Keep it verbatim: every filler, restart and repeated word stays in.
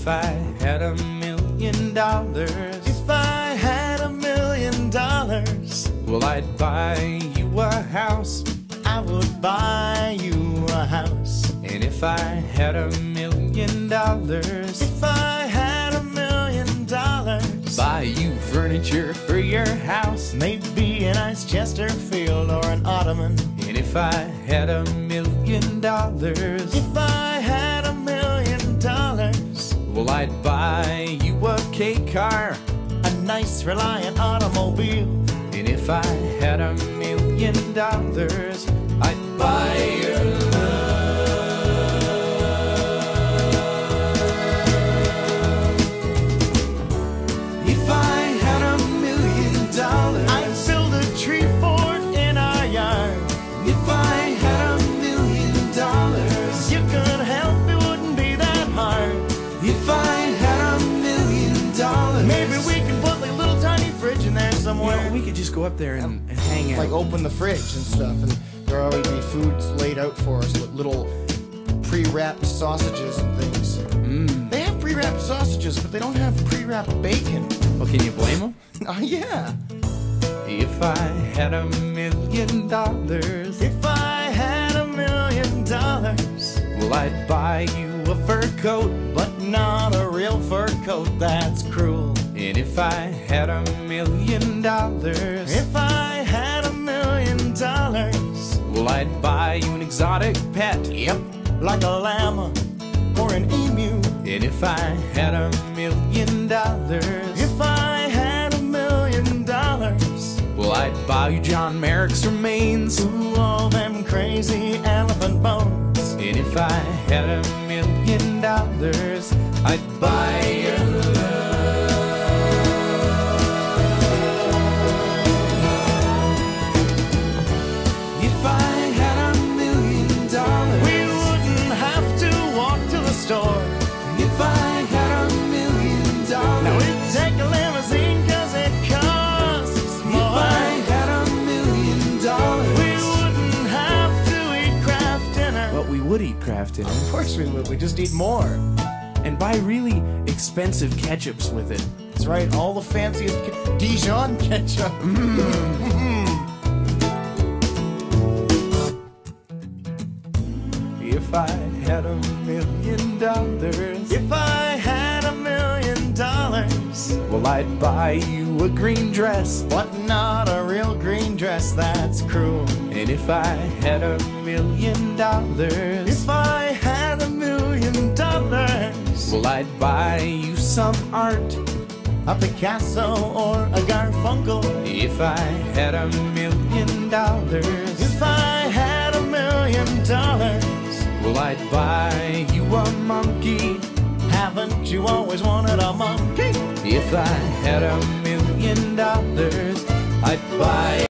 I had a million dollars, If I had a million dollars, well, I'd buy you a house. I would buy you a house. And if I had a million dollars, If I had a million dollars, buy you furniture for your house. maybe a nice Chesterfield or an ottoman. And if I had a million dollars, If I had a million dollars, well, I'd buy you a K car. a nice Reliant automobile. And if I had a million dollars, I'd buy your love. If I had a million dollars, I'd build a tree fort in our yard. if I had a million dollars, You could help, it wouldn't be that hard. if I had a million dollars, Maybe we could put like a little tiny fridge in there somewhere. well, we could just go up there and, and hang out. Like open the fridge and stuff, and there already be foods laid out for us with little pre-wrapped sausages and things. Mm. They have pre-wrapped sausages, but they don't have pre-wrapped bacon. Well, can you blame them? Oh yeah. If I had a million dollars, If I had a million dollars, well, I'd buy you a fur coat. but not a real fur coat, that's cruel. And if I had a million dollars, If I had a million dollars, well, I'd buy you an exotic pet. yep, like a llama or an emu. And if I had a million dollars, If I had a million dollars, well, I'd buy you John Merrick's remains. ooh, all them crazy elephant bones. And if I had a million dollars, I'd buy your love. If I had a million dollars, We wouldn't have to walk to the store. if I had a million dollars, Now we'd take a limousine cause it costs if more. I had a million dollars, We wouldn't have to eat Kraft dinner. but we would eat Kraft dinner Of course we would, we just eat more. and buy really expensive ketchups with it. That's right, all the fanciest ke- Dijon ketchup. If I had a million dollars, If I had a million dollars, well, I'd buy you a green dress. but not a real green dress, that's cruel. And if I had a million dollars, If I had a million dollars, well, I'd buy you some art. a Picasso or a Garfunkel. If I had a million dollars, If I had a million dollars, well, I'd buy you a monkey. haven't you always wanted a monkey? If I had a million dollars, I'd buy